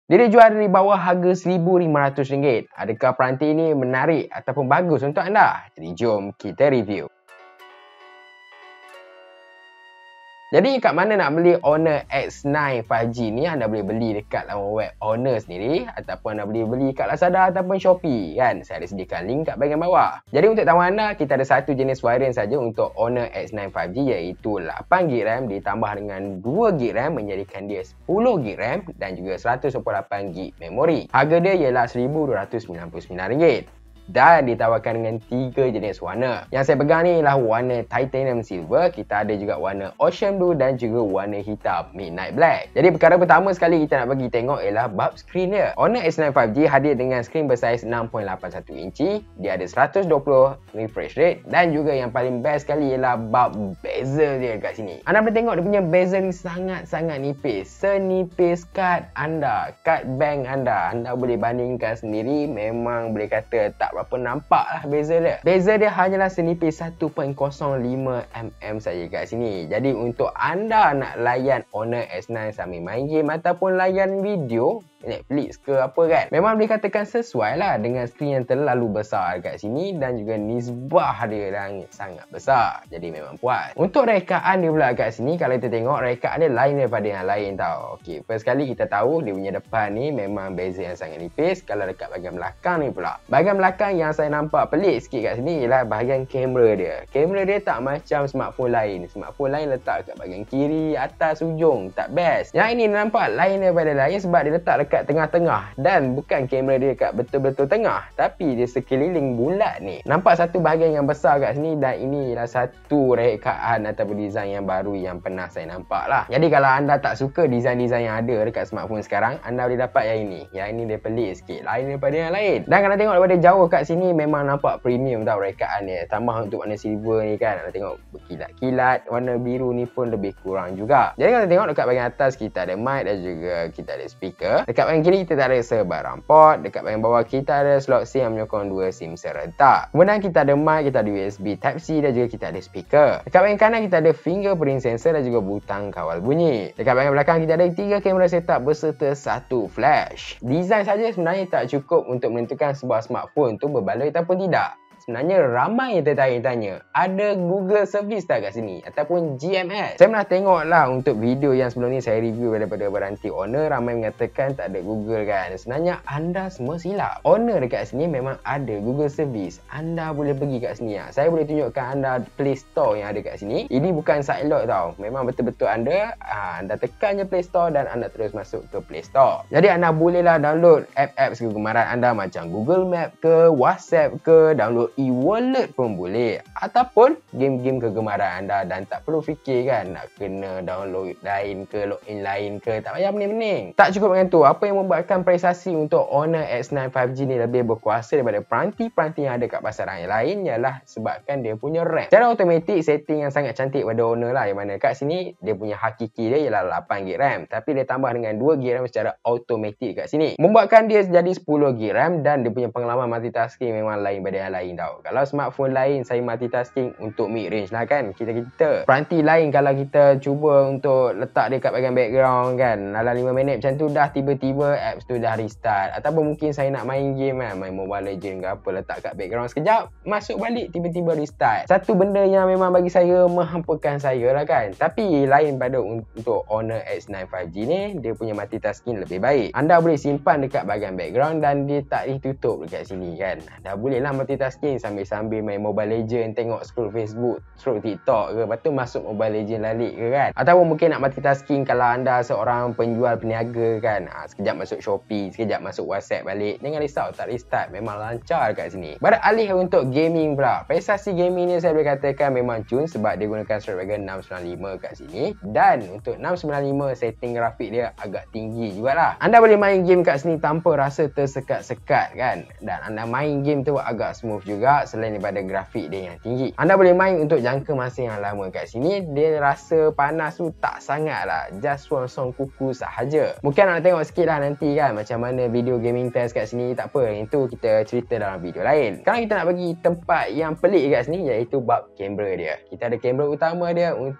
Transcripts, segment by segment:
Dia dijual di bawah harga RM1,500. Adakah peranti ini menarik ataupun bagus untuk anda? Jadi jom kita review. Jadi kat mana nak beli Honor X9 5G ni? Anda boleh beli dekat laman web Honor sendiri ataupun anda boleh beli kat Lazada ataupun Shopee kan. Saya ada sediakan link kat bahagian bawah. Jadi untuk tahu anda, kita ada satu jenis varian saja untuk Honor X9 5G iaitu 8GB RAM ditambah dengan 2GB RAM menjadikan dia 10GB RAM dan juga 128GB memori. Harga dia ialah RM1,299. Dan ditawarkan dengan 3 jenis warna. Yang saya pegang ni ialah warna Titanium Silver. Kita ada juga warna Ocean Blue dan juga warna hitam Midnight Black. Jadi perkara pertama sekali kita nak bagi tengok ialah bab skrin dia. Honor X9 5G hadir dengan skrin bersaiz 6.81 inci. Dia ada 120 refresh rate. Dan juga yang paling best sekali ialah bab bezel dia kat sini. Anda boleh tengok dia punya bezel ni sangat-sangat nipis. Senipis kad anda, kad bank anda. Anda boleh bandingkan sendiri. Memang boleh kata tak berapa nampak lah bezel dia. Bezel dia hanyalah senipis 1.05mm saja kat sini. Jadi untuk anda nak layan Honor X9 sambil main game ataupun layan video Netflix ke apa kan, memang boleh katakan sesuai lah dengan skrin yang terlalu besar kat sini dan juga nisbah dia yang sangat besar. Jadi memang puas. Untuk rekaan dia pula kat sini, kalau kita tengok rekaan dia lain daripada yang lain tau. Ok, first kali kita tahu dia punya depan ni memang bezel yang sangat nipis. Kalau dekat bahagian belakang ni pula, bahagian belakang yang saya nampak pelik sikit kat sini ialah bahagian kamera dia. Kamera dia tak macam smartphone lain. Smartphone lain letak kat bahagian kiri, atas, ujung. Tak best. Yang ini nampak lain daripada lain sebab dia letak dekat tengah-tengah dan bukan kamera dia kat betul-betul tengah, tapi dia sekeliling bulat ni. Nampak satu bahagian yang besar kat sini dan ini ialah satu rekaan ataupun design yang baru yang pernah saya nampak lah. Jadi kalau anda tak suka design-design yang ada dekat smartphone sekarang, anda boleh dapat yang ini. Yang ini dia pelik sikit, lain daripada yang lain. Dan kalau tengok daripada jauh kat sini memang nampak premium tau rekaan dia. Tambah untuk warna silver ni kan, anda tengok berkilat-kilat. Warna biru ni pun lebih kurang juga. Jadi kalau tengok dekat bahagian atas kita ada mic dan juga kita ada speaker. Dekat bahagian kiri kita tak ada sebarang port. Dekat bahagian bawah kita ada slot SIM yang menyokong 2 SIM serentak. Kemudian kita ada mic, kita ada USB Type-C dan juga kita ada speaker. Dekat bahagian kanan kita ada fingerprint sensor dan juga butang kawal bunyi. Dekat bahagian belakang kita ada 3 kamera setup berserta 1 flash. Design saja sebenarnya tak cukup untuk menentukan sebuah smartphone tu berbaloi ataupun tidak. Sebenarnya ramai yang tertanya-tanya, ada Google Service tak kat sini ataupun GMS. Saya pernah tengok lah untuk video yang sebelum ni saya review daripada beranti Honor, ramai mengatakan tak ada Google kan. Sebenarnya anda semua silap. Honor dekat sini memang ada Google Service. Anda boleh pergi kat sini lah. Saya boleh tunjukkan anda Play Store yang ada kat sini. Ini bukan sidelock tau. Memang betul-betul anda tekan je Play Store dan anda terus masuk ke Play Store. Jadi anda bolehlah download apps kegemaran anda macam Google Map ke, WhatsApp ke, download e-wallet pun boleh, ataupun game-game kegemaran anda dan tak perlu fikir kan nak kena download lain ke, login lain ke, tak payah pening-pening. Tak cukup dengan tu, apa yang membuatkan prestasi untuk Honor X9 5G ni lebih berkuasa daripada peranti-peranti yang ada kat pasaran yang lain ialah sebabkan dia punya RAM. Secara automatik setting yang sangat cantik pada Honor lah, yang mana kat sini dia punya hakiki dia ialah 8GB RAM, tapi dia tambah dengan 2GB RAM secara automatik kat sini, membuatkan dia jadi 10GB RAM dan dia punya pengalaman multitasking memang lain daripada yang lain tau. Kalau smartphone lain saya multitasking untuk mid range lah kan, kita peranti lain kalau kita cuba untuk letak dia kat bahagian background kan, dalam 5 minit macam tu dah tiba-tiba apps tu dah restart. Ataupun mungkin saya nak main game kan, main Mobile Legends ke apa, letak kat background sekejap, masuk balik tiba-tiba restart. Satu benda yang memang bagi saya menghampakan saya lah kan. Tapi lain pada untuk Honor X9 5G ni, dia punya multitasking lebih baik. Anda boleh simpan dekat bahagian background dan dia tak ditutup dekat sini kan. Anda boleh lah multitasking sambil-sambil main Mobile Legends, tengok scroll Facebook, scroll TikTok ke, lepas tu masuk Mobile Legends balik ke kan. Ataupun mungkin nak multitasking kalau anda seorang penjual peniaga kan, sekejap masuk Shopee, sekejap masuk WhatsApp balik, jangan risau tak restart, memang lancar kat sini. Beralih untuk gaming pula, prestasi gaming ni saya boleh katakan memang cun sebab dia gunakan Snapdragon 695 kat sini, dan untuk 695 setting grafik dia agak tinggi jugalah. Anda boleh main game kat sini tanpa rasa tersekat-sekat kan, dan anda main game tu agak smooth juga selain daripada grafik dia yang tinggi. Anda boleh main untuk jangka masa yang lama kat sini. Dia rasa panas tu tak sangat lah, just song kuku sahaja. Mungkin nak tengok sikit lah nanti kan macam mana video gaming test kat sini. Tak apa, itu kita cerita dalam video lain. Sekarang kita nak bagi tempat yang pelik kat sini iaitu bab kamera dia. Kita ada kamera utama dia untuk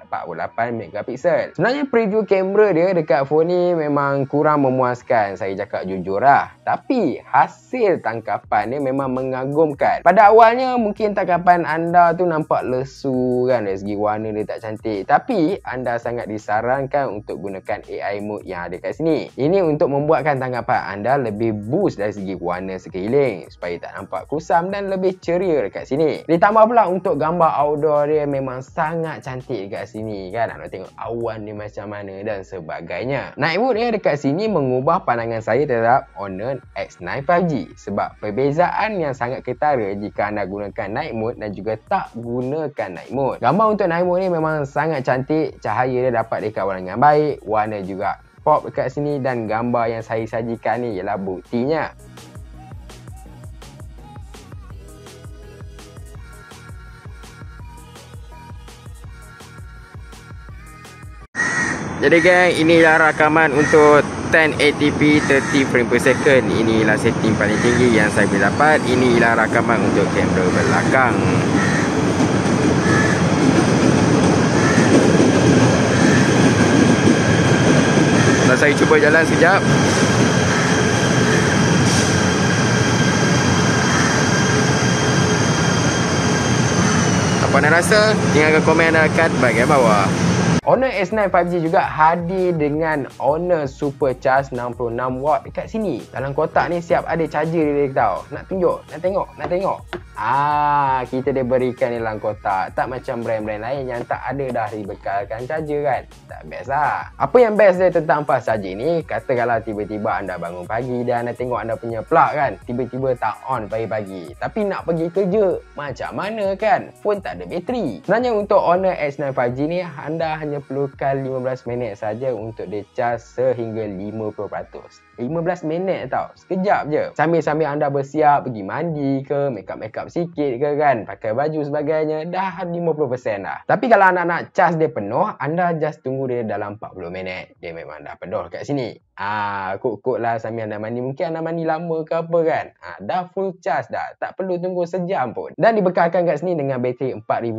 48 megapiksel. Sebenarnya preview kamera dia dekat phone ni memang kurang memuaskan, saya cakap jujur lah. Tapi hasil tangkapan dia memang mengagumkan. Pada awalnya mungkin tangkapan anda tu nampak lesu kan, dari segi warna dia tak cantik. Tapi anda sangat disarankan untuk gunakan AI mode yang ada kat sini. Ini untuk membuatkan tangkapan anda lebih boost dari segi warna sekeliling supaya tak nampak kusam dan lebih ceria dekat sini. Ditambah pula untuk gambar outdoor dia memang sangat cantik dekat sini kan. Anda tengok awan dia macam mana dan sebagainya. Night mode dia dekat sini mengubah pandangan saya terhadap Honor X9 5G sebab perbezaan yang sangat ketara jika anda gunakan night mode dan juga tak gunakan night mode. Gambar untuk night mode ni memang sangat cantik, cahaya dia dapat dikawal dengan baik, warna juga pop dekat sini dan gambar yang saya sajikan ni ialah buktinya. Jadi gang, inilah rakaman untuk 1080p 30 frame per second. Inilah setting paling tinggi yang saya boleh dapat. Inilah rakaman untuk kamera belakang. Dan saya cuba jalan sekejap. Apa anda rasa? Tinggalkan komen anda dekat bahagian bawah. Honor S9 5G juga hadir dengan Honor Supercharge 66W dekat sini. Dalam kotak ni siap ada charger dia tau. Nak tunjuk? Nak tengok? Nak tengok? Kita dia berikan dalam kotak. Tak macam brand-brand lain yang tak ada dah dibekalkan charger kan. Tak best lah. Apa yang best dia tentang fast charging ni, katakanlah tiba-tiba anda bangun pagi dan anda tengok anda punya plug kan, tiba-tiba tak on pagi-pagi. Tapi nak pergi kerja, macam mana kan? Phone tak ada bateri. Sebenarnya untuk Honor S9 5G ni, anda hanya perlukan 15 minit saja untuk dia charge sehingga 50%. 15 minit tau, sekejap je. Sambil-sambil anda bersiap pergi mandi ke, makeup-makeup sikit ke kan, pakai baju sebagainya, dah 50% dah. Tapi kalau anda nak charge dia penuh, anda just tunggu dia dalam 40 minit. Dia memang dah penuh kat sini. Kok-kok lah sambil anda mandi. Mungkin anda mandi lama ke apa kan. Dah full charge dah. Tak perlu tunggu sejam pun. Dan dibekalkan kat sini dengan bateri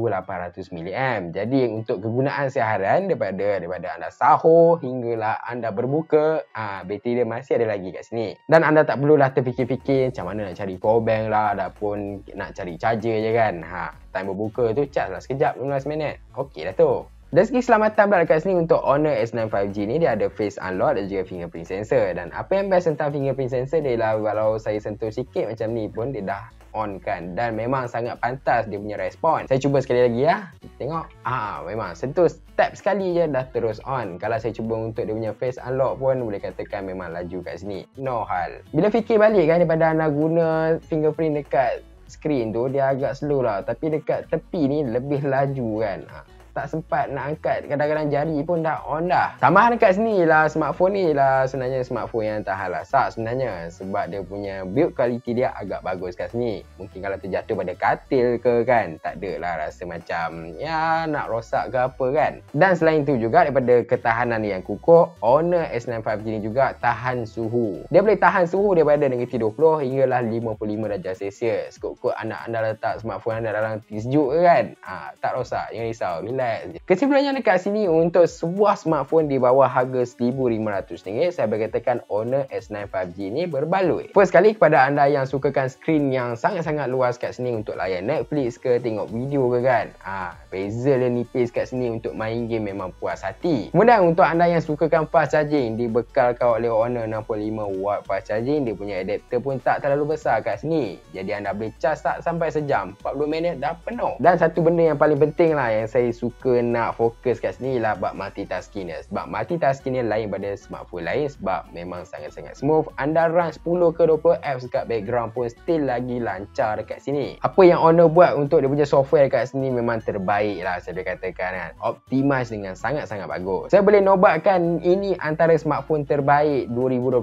4800 mAh. Jadi untuk kegunaan seharian daripada anda sahur hinggalah anda berbuka, bateri dia masih ada lagi kat sini. Dan anda tak perlulah terfikir-fikir macam mana nak cari power bank lah ataupun nak cari charger je kan. Time berbuka tu charge lah sekejap 15 minit. Okey dah tu. Dari segi keselamatan pula dekat sini untuk Honor S9 5G ni, dia ada face unlock dan juga fingerprint sensor. Dan apa yang best tentang fingerprint sensor dia ialah kalau saya sentuh sikit macam ni pun dia dah on kan. Dan memang sangat pantas dia punya respon. Saya cuba sekali lagi ya. Tengok. Memang sentuh tap sekali je dah terus on. Kalau saya cuba untuk dia punya face unlock pun boleh katakan memang laju kat sini. No hal. Bila fikir balik kan, daripada anda guna fingerprint dekat screen tu, dia agak slow lah. Tapi dekat tepi ni lebih laju kan. Tak sempat nak angkat, kadang-kadang jari pun dah on dah. Tambahan dekat sini lah, smartphone ni lah sebenarnya smartphone yang tahan lasak sebenarnya. Sebab dia punya build quality dia agak bagus kat sini. Mungkin kalau terjatuh pada katil ke kan, tak ada lah rasa macam ya nak rosak ke apa kan. Dan selain tu juga daripada ketahanan yang kukuh, Honor S9 5G ni juga tahan suhu. Dia boleh tahan suhu daripada negatif 20 hinggalah 55 darjah Celsius. Kok anda letak smartphone anda dalam sejuk ke kan, tak rosak, jangan risau. Kesimpulannya dekat sini untuk sebuah smartphone di bawah harga RM1,500, saya berkatakan Honor S9 5G ni berbaloi. First kali kepada anda yang sukakan skrin yang sangat-sangat luas kat sini untuk layan Netflix ke, tengok video ke kan, bezel dia nipis kat sini untuk main game memang puas hati. Kemudian untuk anda yang sukakan fast charging, dibekalkan oleh Honor 65W fast charging. Dia punya adapter pun tak terlalu besar kat sini, jadi anda boleh charge tak sampai sejam, 40 minit dah penuh. Dan satu benda yang paling penting lah yang saya suka nak fokus kat sini lah bab multitasking dia. Sebab multitasking dia lain pada smartphone lain sebab memang sangat-sangat smooth. Anda run 10 ke 20 apps dekat background pun still lagi lancar dekat sini. Apa yang Honor buat untuk dia punya software dekat sini memang terbaik lah saya boleh katakan kan. Optimize dengan sangat-sangat bagus. Saya boleh nobatkan ini antara smartphone terbaik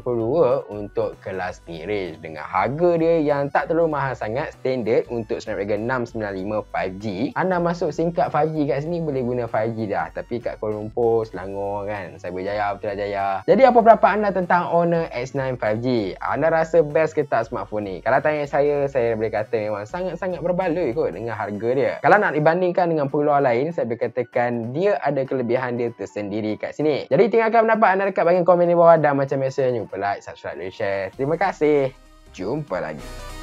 2022 untuk kelas mid-range dengan harga dia yang tak terlalu mahal sangat, standard untuk Snapdragon 695 5G. Anda masuk SIM card 5G kat sini ni boleh guna 5G dah. Tapi kat Kuala Lumpur, Selangor kan, Cyberjaya, Putrajaya. Jadi apa pendapat anda tentang Honor X9 5G? Anda rasa best ke tak smartphone ni? Kalau tanya saya boleh kata memang sangat-sangat berbaloi kot dengan harga dia. Kalau nak dibandingkan dengan peluang lain, saya boleh katakan dia ada kelebihan dia tersendiri kat sini. Jadi tinggalkan pendapat anda dekat bahagian komen di bawah, dan macam biasa, jangan lupa like, subscribe dan share. Terima kasih. Jumpa lagi.